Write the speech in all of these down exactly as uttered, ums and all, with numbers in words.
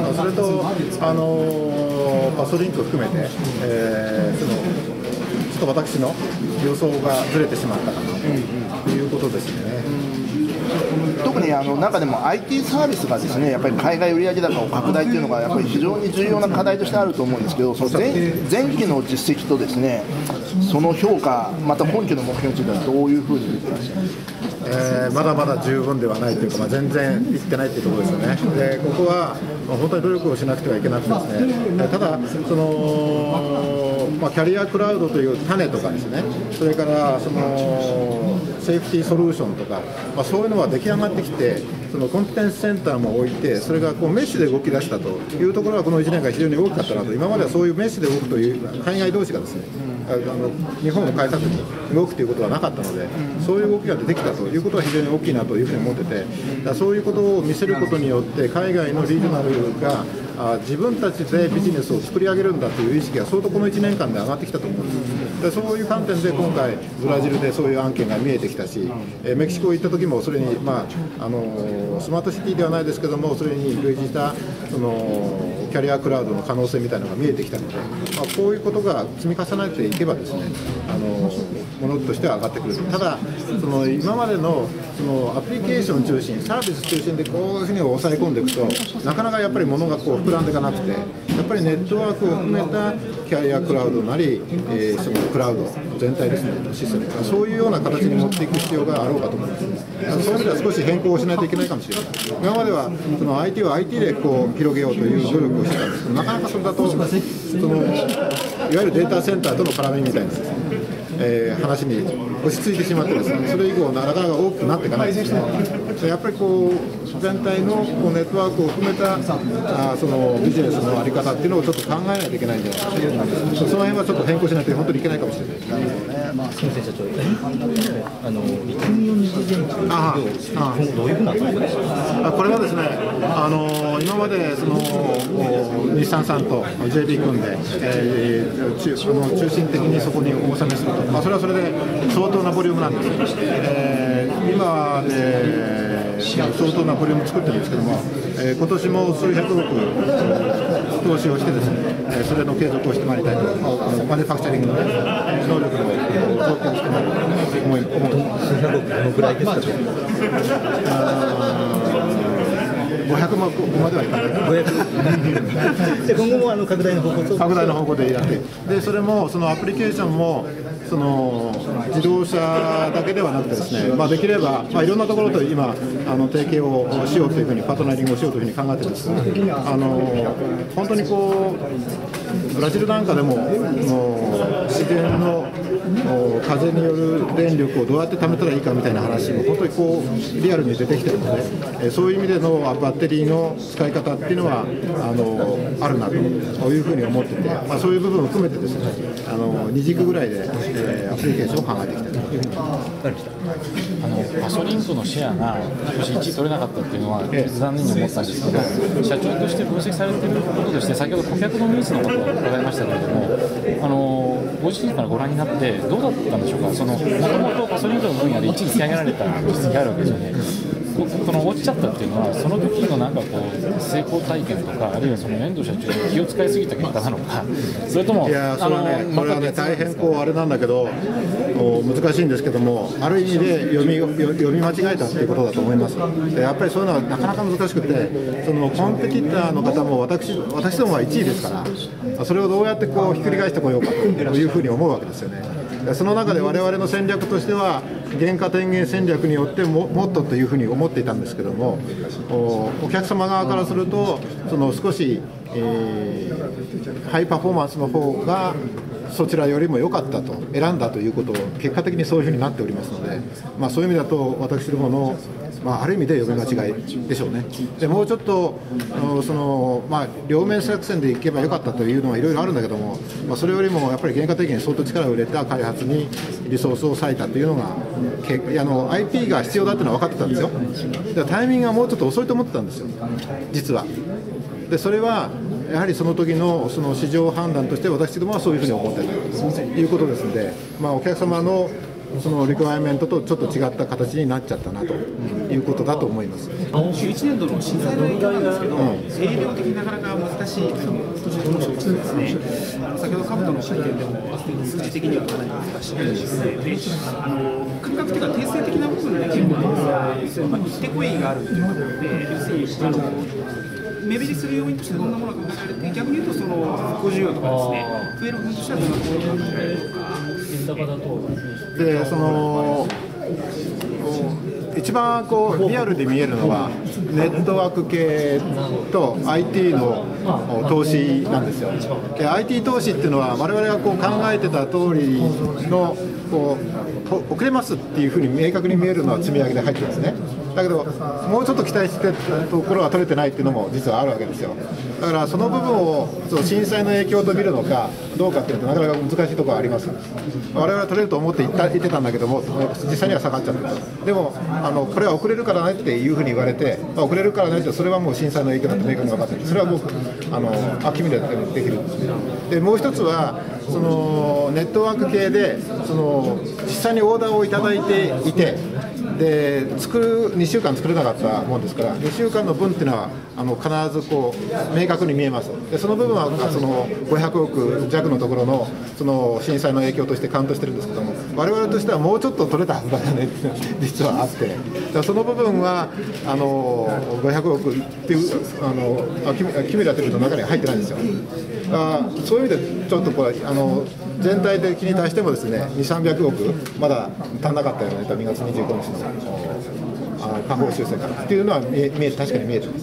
それと、あのパソリンクを含めて、えー、そのちょっと私の予想がずれてしまったかなということですね。 特にあの中でも アイティー サービスがですね、やっぱり海外売上高を拡大というのがやっぱり非常に重要な課題としてあると思うんですけど、その 前, 前期の実績とですね、その評価、また本期の目標についてはどういうふうに見ていらっしゃいますか。 えー、まだまだ十分ではないというか、まあ、全然いってないというところですよね。でここは本当に努力をしなくてはいけなくてですね、ただその、まあ、キャリアクラウドという種とかですね、それからそのセーフティーソリューションとか、まあ、そういうのは出来上がってきて、そのコンピテンスセンターも置いて、それがこうメッシュで動き出したというところはこのいちねんかん非常に大きかったなと。今まではそういうメッシュで動くという海外同士がですね、あの日本を開拓に動くということはなかったので、そういう動きが出てきたということは非常に大きいなというふうに思ってて、だからそういうことを見せることによって海外のリージョナルがあ自分たちでビジネスを作り上げるんだという意識が相当このいちねんかんで上がってきたと思うんです。でそういう観点で今回ブラジルでそういう案件が見えてきたし、えメキシコ行った時もそれに、まあ、あのスマートシティではないですけども、それに類似したそのキャリアクラウドの可能性みたいなのが見えてきたので、まあ、こういうことが積み重ねていけばですね、あのものとしては上がってくる。ただその今までのそのアプリケーション中心、サービス中心でこういうふうに抑え込んでいくと、なかなかやっぱり物がこう膨らんでいかなくて、やっぱりネットワークを含めたキャリアクラウドなり、えー、そのクラウド全体ですね、システム、そういうような形に持っていく必要があろうかと思います。そういう意味では少し変更をしないといけないかもしれない。今まではその アイティー は アイティー でこう広げようという努力をしてたんですけど、なかなかそれだとそのいわゆるデータセンターとの絡みみたいなですね、えー、話に落ち着いてしまってですね、それ以降なかなか大きくなっていかないですね。やっぱりこう全体のこうネットワークを含めたあそのビジネスの在り方っていうのをちょっと考えないといけないんじゃないかという、その辺はちょっと変更しないと本当にいけないかもしれないですね。 すみません社長、あのリチウムイオン二次電池の今後どういうふうな取り組みですか。 これはですね、あの今までその日産さんと ジェイビー 組んで、えー、中, あの中心的にそこにお納めすると、まあ、それはそれで相当なボリュームなんです。えー、今で相当なボリューム作ってるんですけども、えー、今年も数百億投資をしてですね、えー、それの継続をしてまいりたいと、マニュファクチャリングの、ね、能力の増強をしてまいりたいと思います。 数百億どのくらいですか。 ごひゃくまんまではいかないで今後もあの拡大の方向拡大の方向でやって、でそれもそのアプリケーションもその自動車だけではなくてですね、まあ、できれば、まあ、いろんなところと今あの提携をしようというふうにパートナリングをしようというふうに考えてですね、あの本当にこうブラジルなんかでももう自然の風による電力をどうやって貯めたらいいかみたいな話も本当にこうリアルに出てきてるので、そういう意味でのバッテリーの使い方っていうのはあのあるなというふうに思ってて、まあ、そういう部分を含めてですね、あのに軸ぐらいで、えー、アプリケーションを考えていきたいというふうに思います。 あのガソリンクのシェアが今年いちい取れなかったっていうのは残念に思ったんですけど、社長として分析されていることとして、先ほど顧客のニーズのことを伺いましたけれども、あのご自身からご覧になってどうだったんでしょうか。そのもともとガソリンクの分野でいちに引き上げられた実績があるわけですよね。この落ちちゃったっていうのは、その時のなんかこう成功体験とか、あるいはその遠藤社長に気を使いすぎた結果なのか、それともいやそれはね、これはね大変こうあれなんだけど難しいんですけども、ある意味で読み読み間違えたっていうことだと思います。でやっぱりそういうのはなかなか難しくて、そのコンペティターの方も私私どもはいちいですから、それをどうやってこうひっくり返してこようかというふうに思うわけですよね。その中で我々の戦略としては、原価低減戦略によってももっとというふうに思っていたんですけども、お, お客様側からすると、その少し、えー、ハイパフォーマンスの方がそちらよりも良かったと選んだということを結果的にそういうふうになっておりますので、まあ、そういう意味だと私どもの、まあ、ある意味で読み間違いでしょうね。でもうちょっとその、まあ、両面作戦でいけばよかったというのはいろいろあるんだけども、まあ、それよりもやっぱり原価的に相当力を入れた開発にリソースを割いたというのがけあの アイピー が必要だというのは分かってたんですよ。だからタイミングがもうちょっと遅いと思ってたんですよ、実は。でそれはやはりその時のその市場判断として私どもはそういうふうに思っているということですので、まあ、お客様のそのリクワイアメントとちょっと違った形になっちゃったなということだと思います。 じゅういちねんどの震災の影響なんですけど、うん、営業的になかなか難しいというのをですね、あの先ほど株との会見でも数字的にはかなり難しいですね。で、あの感覚的な定性的な部分で結構まあ行ってこいがあるということで、要するにあの目減りする要因としてどんなものが考えられて、逆に言うとその復興需要とかですね、増える分としてはどんなところがあったりとか。 でその一番こうリアルで見えるのはネットワーク系と アイティー の投資なんですよ。で アイティー 投資っていうのは我々がこう考えてた通りのこう遅れますっていうふうに明確に見えるのは積み上げで入ってますね。だけどもうちょっと期待してたところは取れてないっていうのも実はあるわけですよ。だからその部分をその震災の影響と見るのかどうかっていうとなかなか難しいところはあります。我々は取れると思って言った言ってたんだけども実際には下がっちゃってた。でもあのこれは遅れるからねっていうふうに言われて、まあ、遅れるからねってそれはもう震災の影響だって明確に分かってる。それはもうあのあ君らでできるんですね。でもう一つはそのネットワーク系でその実際にオーダーをいただいていてで作るにしゅうかん作れなかったもんですからにしゅうかんの分っていうのはあの必ずこう明確に見えます。でその部分はそのごひゃくおく弱のところのその震災の影響としてカウントしてるんですけども、我々としてはもうちょっと取れたはずだよねって実はあって、だからその部分はあのごひゃくおくっていうあのキュミュラティブの中には入ってないんですよ。あそういう意味でちょっとこれあの全体的に対してもですねにせんさんびゃくおくまだ足んなかったよねとにがつにじゅうごにちのあ下方修正からっていうのは見え見え確かに見えてます。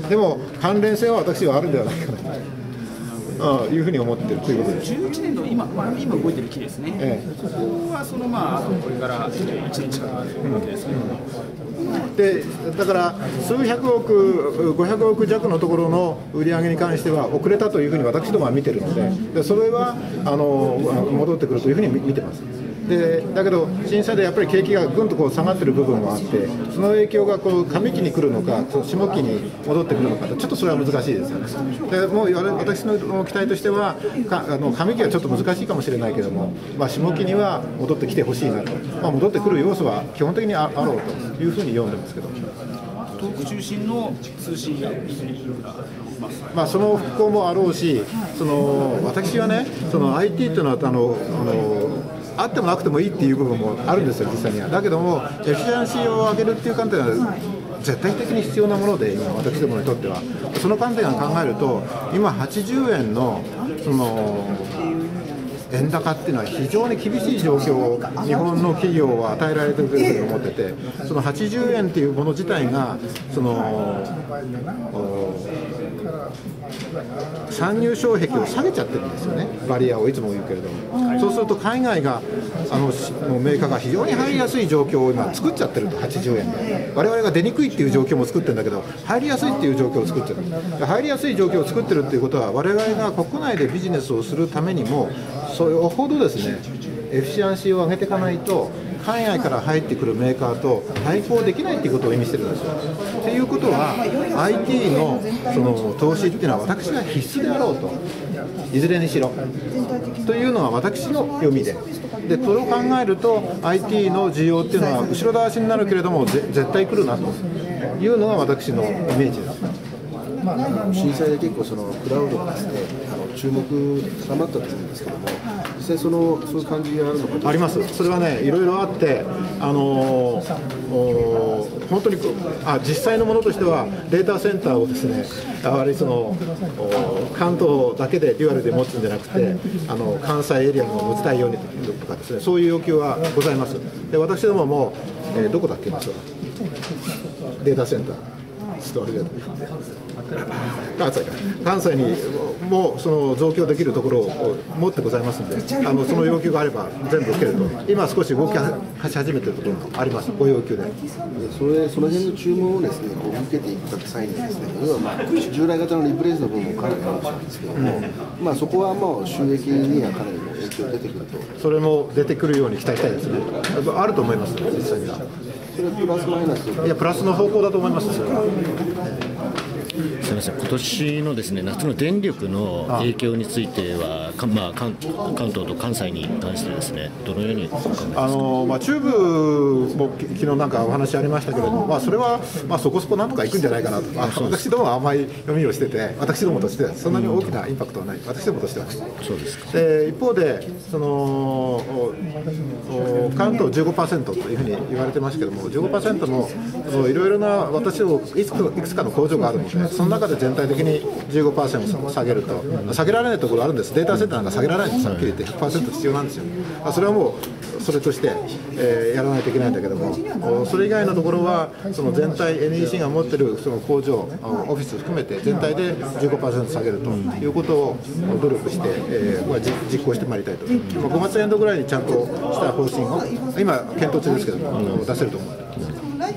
でも関連性は私はあるんではないかなというふうに思っているということです。 じゅういちねんど今今動いてる木ですね。ええ、ここはそのまああとこれからいちねん近くあるわけですけども。 でだから数百億、ごひゃくおく弱のところの売り上げに関しては遅れたというふうに私どもは見ているので、でそれはあの戻ってくるというふうに見てます。でだけど震災でやっぱり景気がぐんとこう下がってる部分もあって、その影響がこう上期に来るのか下期に戻ってくるのかとちょっとそれは難しいですよね。でもう私の期待としてはかあの上期はちょっと難しいかもしれないけども、まあ、下期には戻ってきてほしいなと、まあ、戻ってくる要素は基本的にあろうというふうに読んでますけど。 東北中心の通信インフラ、 まあ、その復興もあろうし、その私はね、その アイティー というのはあのあのあってもなくてもいいっていう部分もあるんですよ、実際には。だけども、エフィシャンシーを上げるっていう観点は絶対的に必要なもので、今、私どもにとっては。その観点を考えると、今、はちじゅうえんのその円高っていうのは非常に厳しい状況を日本の企業は与えられているというふうに思ってて、そのはちじゅうえんっていうもの自体がその参入障壁を下げちゃってるんですよね、バリアをいつも言うけれども。そうすると海外があのメーカーが非常に入りやすい状況を今作っちゃってると、はちじゅうえんで我々が出にくいっていう状況も作ってるんだけど、入りやすいっていう状況を作ってる。入りやすい状況を作ってるっていうことは、我々が国内でビジネスをするためにもそれほどですねエフィシャンシーを上げていかないと海外から入ってくるメーカーと対抗できないということを意味してるんですよ。ということは アイティー の, その投資っていうのは私が必須であろうと、いずれにしろというのは私の読みで、でそれを考えると アイティー の需要っていうのは後ろ倒しになるけれども絶対来るなというのが私のイメージです。 震災で結構そのクラウドがですね、あの注目高まったと思うんですけども、実際そのそういう感じがあるのか。 あります。それはね、いろいろあって、あのー、本当にあ実際のものとしてはデータセンターをですね、あまりその関東だけでデュアルで持つんじゃなくて、あの関西エリアにも持ちたいようにとかですね、そういう要求はございます。で私どもも、えー、どこだっけ、まずはデータセンター。関西関西にもその増強できるところを持ってございますので、あのその要求があれば全部受けると、今少し動き始めているところもあります、ご要求で。 それその辺の注文をですね、こう受けていった際にですね、要はまあ従来型のリプレイスの部分もかなりあるんですけども、うん、まあそこはもう収益にはかなりの影響出てくると。 それも出てくるように期待したいですね。あると思います、実際には。 それはプラスマイナス。 いやプラスの方向だと思います。それはすみません、今年のですね夏の電力の影響については、かまあ、関関東と関西に関してですね、どのようにお考えですか。 あのまあ、中部も昨日なんかお話ありましたけれども、まあ、それはまあそこそこなんとかいくんじゃないかなと、まあ、私どもは甘い読みをしてて、私どもとしてはそんなに大きなインパクトはない、私どもとしては。 そうですか。 で一方でその関東じゅうごパーセントというふうに言われてますけども、じゅうごパーセントもいろいろな私どもいくいくつかの工場があるので、その中で全体的に じゅうごパーセント 下げると、下げられないところあるんです、データセンターなんか下げられないんです、はっきり言って ひゃくパーセント 必要なんですよ。それはもうそれとして、えー、やらないといけないんだけども、それ以外のところはその全体 エヌイーシー が持っているその工場、オフィス含めて全体で じゅうごパーセント 下げるということを努力して、えー、これは実行してまいりたいと、まあ、ごがつエンドぐらいにちゃんとした方針を今検討中ですけども、出せると思います。